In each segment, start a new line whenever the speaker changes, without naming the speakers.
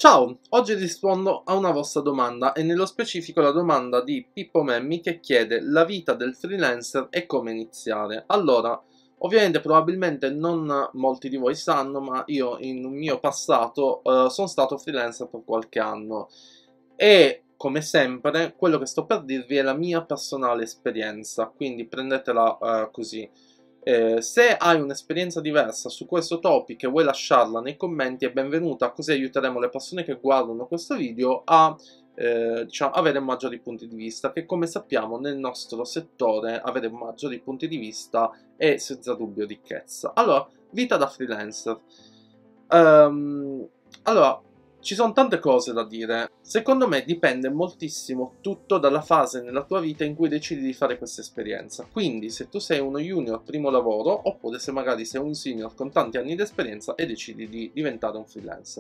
Ciao, oggi rispondo a una vostra domanda e nello specifico la domanda di Pippo Memmi che chiede la vita del freelancer e come iniziare. Allora, ovviamente probabilmente non molti di voi sanno, ma io in un mio passato sono stato freelancer per qualche anno e come sempre quello che sto per dirvi è la mia personale esperienza, quindi prendetela così. Se hai un'esperienza diversa su questo topic e vuoi lasciarla nei commenti è benvenuta, così aiuteremo le persone che guardano questo video a diciamo, avere maggiori punti di vista, che come sappiamo nel nostro settore avere maggiori punti di vista è senza dubbio ricchezza. Allora, vita da freelancer. Allora, ci sono tante cose da dire. Secondo me dipende moltissimo tutto dalla fase nella tua vita in cui decidi di fare questa esperienza. Quindi se tu sei uno junior primo lavoro, oppure se magari sei un senior con tanti anni di esperienza e decidi di diventare un freelancer.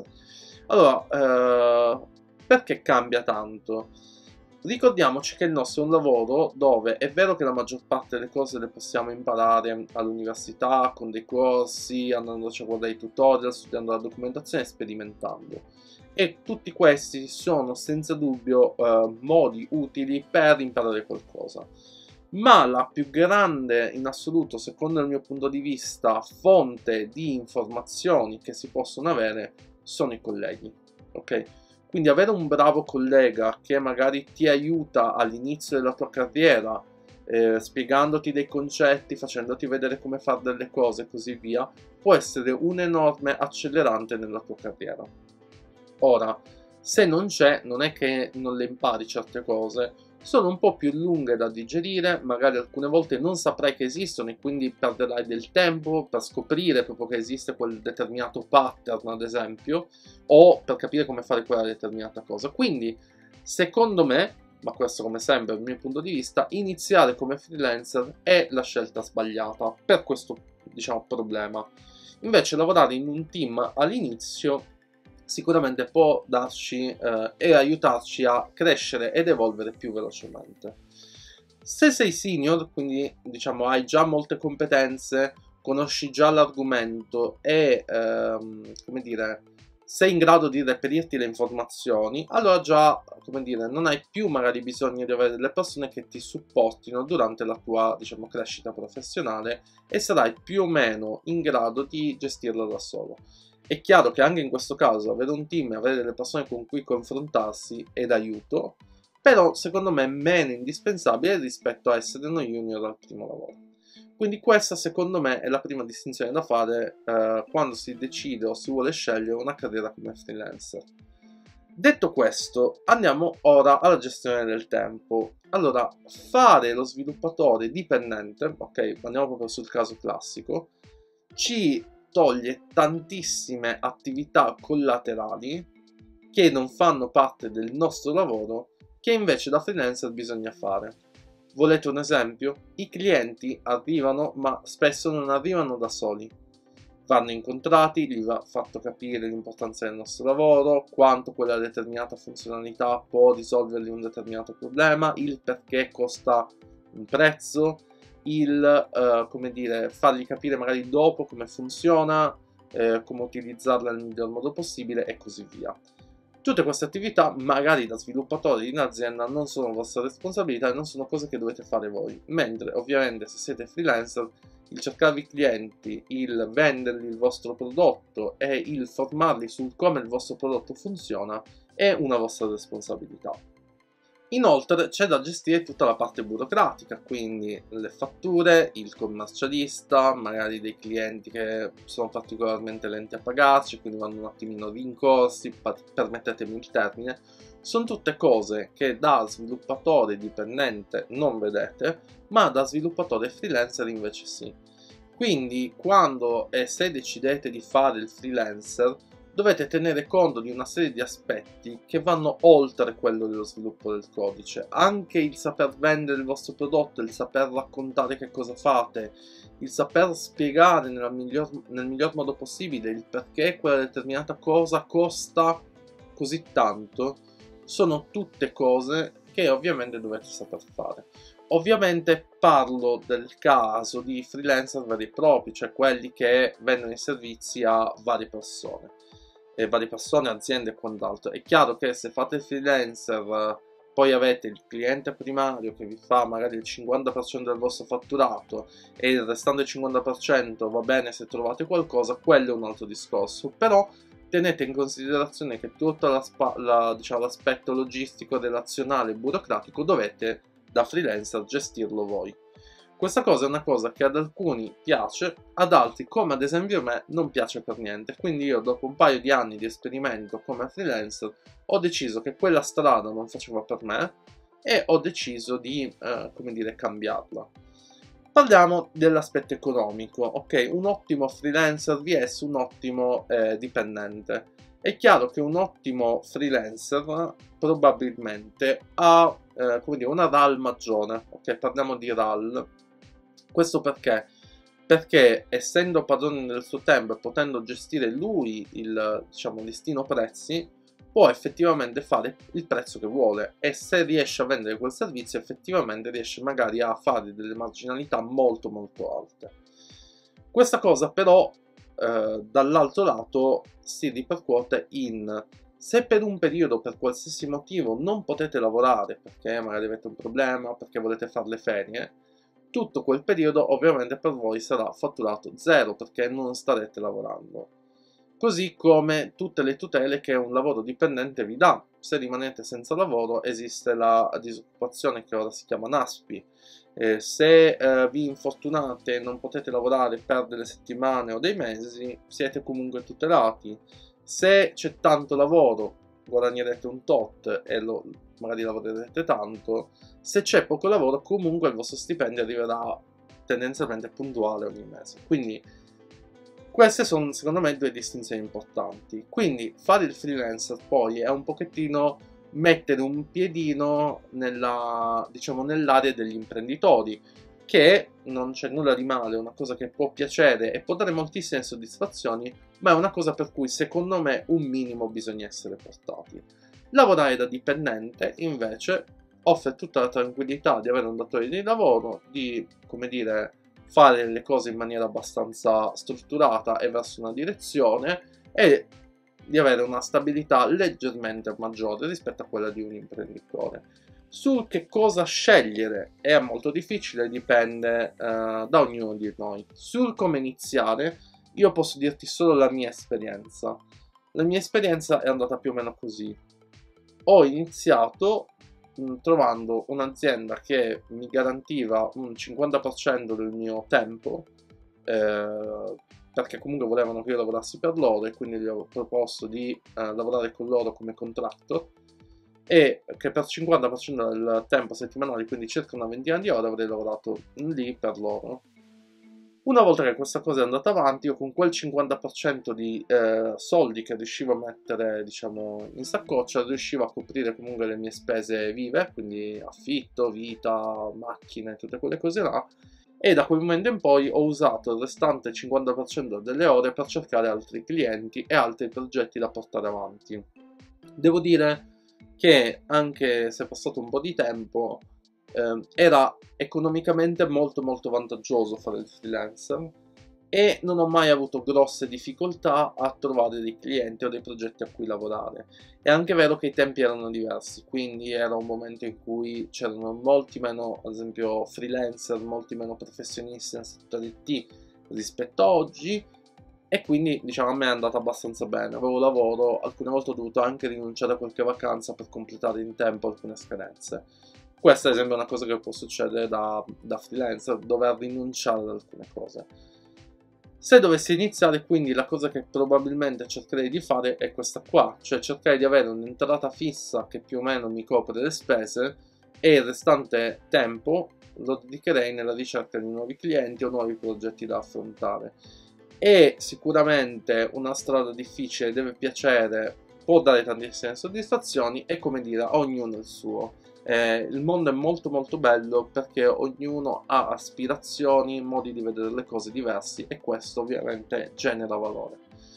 Allora, perché cambia tanto? Ricordiamoci che il nostro è un lavoro dove è vero che la maggior parte delle cose le possiamo imparare all'università, con dei corsi, andandoci a guardare i tutorial, studiando la documentazione e sperimentando. E tutti questi sono senza dubbio modi utili per imparare qualcosa. Ma la più grande in assoluto, secondo il mio punto di vista, fonte di informazioni che si possono avere sono i colleghi, ok? Quindi avere un bravo collega che magari ti aiuta all'inizio della tua carriera, spiegandoti dei concetti, facendoti vedere come fare delle cose e così via, può essere un enorme accelerante nella tua carriera. Ora, se non c'è, non è che non le impari certe cose, sono un po' più lunghe da digerire, magari alcune volte non saprai che esistono e quindi perderai del tempo per scoprire proprio che esiste quel determinato pattern, ad esempio, o per capire come fare quella determinata cosa. Quindi, secondo me, ma questo come sempre dal mio punto di vista, iniziare come freelancer è la scelta sbagliata per questo, diciamo, problema. Invece lavorare in un team all'inizio sicuramente può darci e aiutarci a crescere ed evolvere più velocemente. Se sei senior, quindi diciamo hai già molte competenze, conosci già l'argomento e come dire, sei in grado di reperirti le informazioni, allora già, come dire, non hai più magari bisogno di avere delle persone che ti supportino durante la tua, diciamo, crescita professionale e sarai più o meno in grado di gestirla da solo. È chiaro che anche in questo caso avere un team e avere delle persone con cui confrontarsi è d'aiuto, però secondo me è meno indispensabile rispetto a essere uno junior al primo lavoro. Quindi questa secondo me è la prima distinzione da fare quando si decide o si vuole scegliere una carriera come freelancer. Detto questo, andiamo ora alla gestione del tempo. Allora, fare lo sviluppatore dipendente, ok, andiamo proprio sul caso classico, ci toglie tantissime attività collaterali che non fanno parte del nostro lavoro, che invece da freelancer bisogna fare. Volete un esempio? I clienti arrivano, ma spesso non arrivano da soli. Vanno incontrati, gli va fatto capire l'importanza del nostro lavoro, quanto quella determinata funzionalità può risolvergli un determinato problema, il perché costa un prezzo, come dire, fargli capire magari dopo come funziona, come utilizzarla nel miglior modo possibile e così via. Tutte queste attività, magari da sviluppatori in azienda, non sono vostra responsabilità e non sono cose che dovete fare voi, mentre ovviamente se siete freelancer il cercarvi clienti, il vendergli il vostro prodotto e il formarli sul come il vostro prodotto funziona è una vostra responsabilità. Inoltre c'è da gestire tutta la parte burocratica, quindi le fatture, il commercialista, magari dei clienti che sono particolarmente lenti a pagarci, quindi vanno un attimino rincorsi, permettetemi il termine, sono tutte cose che da sviluppatore dipendente non vedete, ma da sviluppatore freelancer invece sì. Quindi quando e se decidete di fare il freelancer, dovete tenere conto di una serie di aspetti che vanno oltre quello dello sviluppo del codice. Anche il saper vendere il vostro prodotto, il saper raccontare che cosa fate, il saper spiegare nel miglior modo possibile il perché quella determinata cosa costa così tanto, sono tutte cose che ovviamente dovete saper fare. Ovviamente parlo del caso di freelancer veri e propri, cioè quelli che vendono i servizi a varie persone. e varie persone, aziende e quant'altro. È chiaro che se fate freelancer, poi avete il cliente primario che vi fa magari il 50% del vostro fatturato e il restante 50% va bene se trovate qualcosa, quello è un altro discorso. Però tenete in considerazione che tutto diciamo, l'aspetto logistico, relazionale e burocratico dovete da freelancer gestirlo voi. Questa cosa è una cosa che ad alcuni piace, ad altri, come ad esempio a me, non piace per niente. Quindi io, dopo un paio di anni di esperimento come freelancer, ho deciso che quella strada non faceva per me e ho deciso di, come dire, cambiarla. Parliamo dell'aspetto economico, ok? Un ottimo freelancer vs un ottimo dipendente. È chiaro che un ottimo freelancer probabilmente ha come dire, una RAL maggiore, ok? Parliamo di RAL. Questo perché? Perché essendo padrone del suo tempo e potendo gestire lui il, diciamo, listino prezzi, può effettivamente fare il prezzo che vuole e se riesce a vendere quel servizio effettivamente riesce magari a fare delle marginalità molto molto alte. Questa cosa però dall'altro lato si ripercuote in se per un periodo per qualsiasi motivo non potete lavorare perché magari avete un problema, perché volete fare le ferie, tutto quel periodo ovviamente per voi sarà fatturato zero perché non starete lavorando. Così come tutte le tutele che un lavoro dipendente vi dà. Se rimanete senza lavoro esiste la disoccupazione che ora si chiama NASPI. Se vi infortunate e non potete lavorare per delle settimane o dei mesi, siete comunque tutelati. Se c'è tanto lavoro, guadagnerete un tot e magari lavorerete tanto. Se c'è poco lavoro, comunque il vostro stipendio arriverà tendenzialmente puntuale ogni mese. Quindi queste sono secondo me due distinzioni importanti. Quindi fare il freelancer poi è un pochettino mettere un piedino nella, diciamo, nell'area degli imprenditori, che non c'è nulla di male, è una cosa che può piacere e può dare moltissime soddisfazioni, ma è una cosa per cui secondo me un minimo bisogna essere portati. Lavorare da dipendente invece offre tutta la tranquillità di avere un datore di lavoro, di, come dire, fare le cose in maniera abbastanza strutturata e verso una direzione e di avere una stabilità leggermente maggiore rispetto a quella di un imprenditore. Sul che cosa scegliere è molto difficile, dipende da ognuno di noi. Sul come iniziare io posso dirti solo la mia esperienza. La mia esperienza è andata più o meno così. Ho iniziato trovando un'azienda che mi garantiva un 50% del mio tempo, perché comunque volevano che io lavorassi per loro e quindi gli ho proposto di lavorare con loro come contractor e che per 50% del tempo settimanale, quindi circa una ventina di ore, avrei lavorato lì per loro. Una volta che questa cosa è andata avanti, io con quel 50% di soldi che riuscivo a mettere, diciamo, in saccoccia, riuscivo a coprire comunque le mie spese vive, quindi affitto, vita, macchine, tutte quelle cose là, e da quel momento in poi ho usato il restante 50% delle ore per cercare altri clienti e altri progetti da portare avanti. Devo dire che anche se è passato un po' di tempo, era economicamente molto molto vantaggioso fare il freelancer e non ho mai avuto grosse difficoltà a trovare dei clienti o dei progetti a cui lavorare. È anche vero che i tempi erano diversi, quindi era un momento in cui c'erano molti meno, ad esempio, freelancer, molti meno professionisti nel settore IT rispetto a oggi, e quindi diciamo a me è andata abbastanza bene. Avevo lavoro, alcune volte ho dovuto anche rinunciare a qualche vacanza per completare in tempo alcune scadenze. Questa ad esempio è una cosa che può succedere da freelancer, dover rinunciare ad alcune cose. Se dovessi iniziare, quindi la cosa che probabilmente cercherei di fare è questa qua, cioè cercare di avere un'entrata fissa che più o meno mi copre le spese e il restante tempo lo dedicherei nella ricerca di nuovi clienti o nuovi progetti da affrontare. È sicuramente una strada difficile, deve piacere, può dare tantissime soddisfazioni e, come dire, a ognuno il suo. Il mondo è molto molto bello perché ognuno ha aspirazioni, modi di vedere le cose diversi e questo ovviamente genera valore.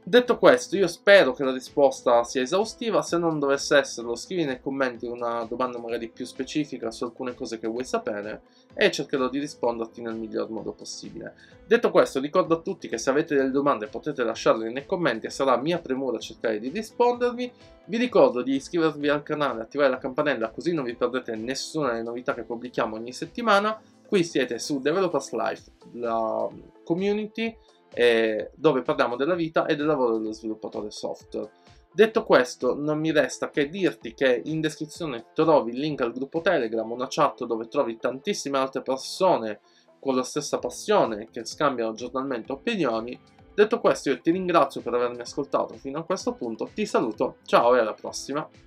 Detto questo, io spero che la risposta sia esaustiva. Se non dovesse esserlo, scrivi nei commenti una domanda magari più specifica su alcune cose che vuoi sapere e cercherò di risponderti nel miglior modo possibile. Detto questo, ricordo a tutti che se avete delle domande potete lasciarle nei commenti e sarà mia premura cercare di rispondervi. Vi ricordo di iscrivervi al canale e attivare la campanella così non vi perdete nessuna delle novità che pubblichiamo ogni settimana. Qui siete su Developers Life, la community dove parliamo della vita e del lavoro dello sviluppatore software. Detto questo, non mi resta che dirti che in descrizione trovi il link al gruppo Telegram, una chat dove trovi tantissime altre persone con la stessa passione che scambiano giornalmente opinioni. Detto questo, io ti ringrazio per avermi ascoltato fino a questo punto, ti saluto, ciao e alla prossima!